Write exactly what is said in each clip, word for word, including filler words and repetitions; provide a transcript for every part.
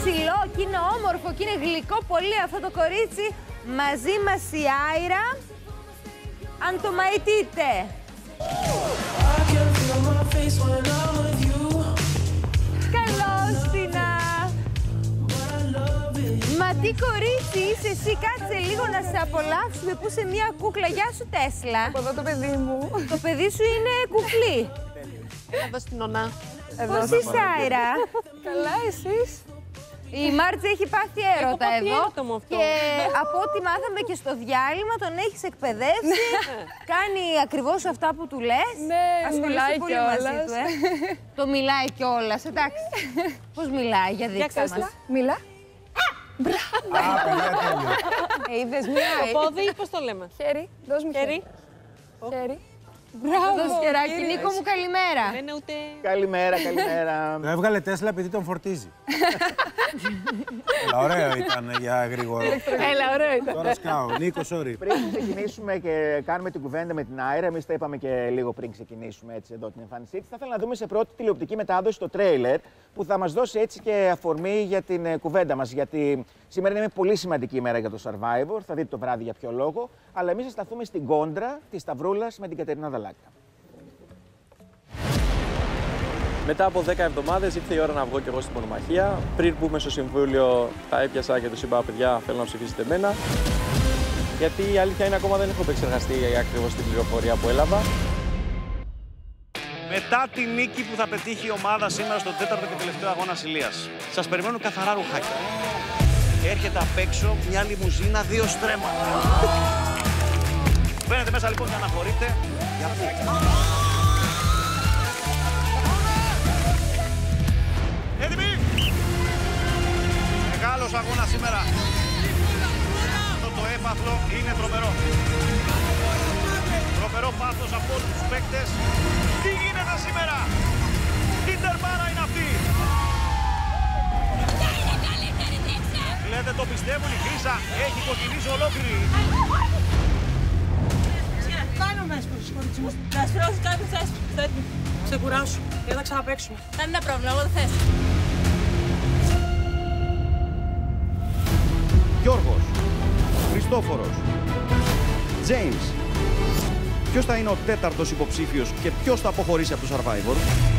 ψηλό και είναι όμορφο και είναι γλυκό πολύ αυτό το κορίτσι. Μαζί μας η Άιρα. Αν το μαϊτείτε. Καλώς, Τίνα. Μα τι κορίτσι είσαι εσύ, κάτσε λίγο να σε απολαύσουμε που είσαι μια κούκλα. Γεια σου, Τέσλα. Από εδώ το παιδί μου. Το παιδί σου είναι κουκλή. Εδώ στην Ονά. Πώς είσαι, Άιρα? Καλά, εσείς? Η Μάρτζη έχει πάθει έρωτα πάθει εδώ έρωτα με αυτό. και από ό,τι μάθαμε και στο διάλειμμα τον έχεις εκπαιδεύσει. Κάνει ακριβώς αυτά που του λες. Ναι, ασχολείσαι μιλάει πολύ κιόλας. μαζί του, ε. Το μιλάει κιόλας, εντάξει. Πώς μιλάει, για δείξε μας. Μιλά. Α, παιδιά, τέλειο. Ε, είδες, μιλάει. Το πόδι, πώς το λέμε. Χέρι, δώσ' μου χέρι. Χέρι. Χέρι. Μπράβο, το σκεράκι. Νίκο μου, καλημέρα. Δεν είναι ούτε... Καλημέρα, καλημέρα. Το έβγαλε Τέσλα επειδή τον φορτίζει. Έλα, ωραίο ήταν για γρήγορο. Έλα, ωραίο ήταν. Τώρα σκάω. Νίκο, sorry. Πριν ξεκινήσουμε και κάνουμε την κουβέντα με την Άιρα, εμείς τα είπαμε και λίγο πριν ξεκινήσουμε έτσι εδώ την εμφάνισή της. Θα ήθελα να δούμε σε πρώτη τηλεοπτική μετάδοση το τρέιλερ που θα μας δώσει έτσι και αφορμή για την κουβέντα μας. Γιατί σήμερα είναι μια πολύ σημαντική ημέρα για το Survivor. Θα δείτε το βράδυ για ποιο λόγο. Αλλά εμείς θα σταθούμε στην κόντρα της Σταυρούλας με την Κατερίνα Δαλάκα. Μετά από δέκα εβδομάδες ήρθε η ώρα να βγω και εγώ στην μονομαχία. Πριν μπούμε στο συμβούλιο, τα έπιασα και τους είπα: παιδιά, θέλω να ψηφίσετε εμένα. Γιατί η αλήθεια είναι ακόμα δεν έχω επεξεργαστεί ακριβώς την πληροφορία που έλαβα. Μετά τη νίκη που θα πετύχει η ομάδα σήμερα στο τέταρτο και τελευταίο αγώνα Ηλίας, σας περιμένουν καθαρά ρουχάκια. Έρχεται απ' έξω μια λιμουζίνα, δύο στρέμματα. Μπαίνετε μέσα λοιπόν και αναχωρείτε. Για πού? Έτοιμοι! Μεγάλος αγώνας σήμερα. Αυτό το έπαθλο είναι τρομερό. Τρομερό πάθος από όλους τους παίκτες. Τι γίνεται σήμερα? Τι τερμπάρα είναι αυτή? Λέτε το πιστεύουν, η Χρύσα έχει κοκκινήσει ολόκληρη. Κάνω μέσα προς τις κορίτσι μου. Να σπρώσεις κάποιες θέσεις. Ξεκουράσου και θα ξαναπαίξουμε. Δεν είναι πρόβλημα, εγώ δεν θες. Γιώργος, Χριστόφορος, Τζέιμς. Ποιος θα είναι ο τέταρτος υποψήφιος και ποιος θα αποχωρήσει από το Survivor?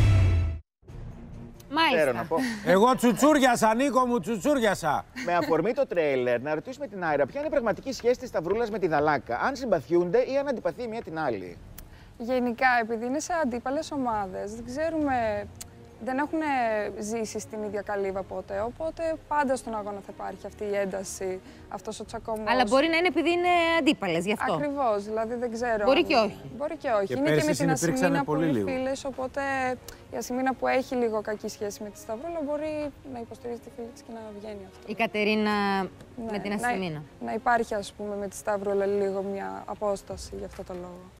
Ξέρω να Μάλιστα. πω. Εγώ τσουτσούριασα, Νίκο μου, τσουτσούριασα. Με αφορμή το τρέιλερ, να ρωτήσουμε την Άιρα ποια είναι η πραγματική σχέση της Σταυρούλας με τη Δαλάκα. Αν συμπαθιούνται ή αν αντιπαθεί η μία την άλλη. Γενικά, επειδή είναι σε αντίπαλες ομάδες, δεν ξέρουμε, δεν έχουν ζήσει στην ίδια καλύβα ποτέ, οπότε πάντα στον αγώνα θα υπάρχει αυτή η ένταση, αυτός ο τσακωμός. Αλλά μπορεί να είναι επειδή είναι αντίπαλες, γι' αυτό. Ακριβώς, δηλαδή δεν ξέρω. Μπορεί και όχι. Μπορεί και όχι. Και είναι και πέρσι με την συνυπήρξανε Ασημίνα πολύ πολύ λίγο. φίλες, οπότε η Ασημίνα που έχει λίγο κακή σχέση με τη Σταυρούλα μπορεί να υποστηρίζει τη φίλη της και να βγαίνει αυτό. Η Κατερίνα Ναι, με την να- Ασημίνα. Να υπάρχει, ας πούμε, με τη Σταυρούλα λίγο μια απόσταση για αυτό το λόγο.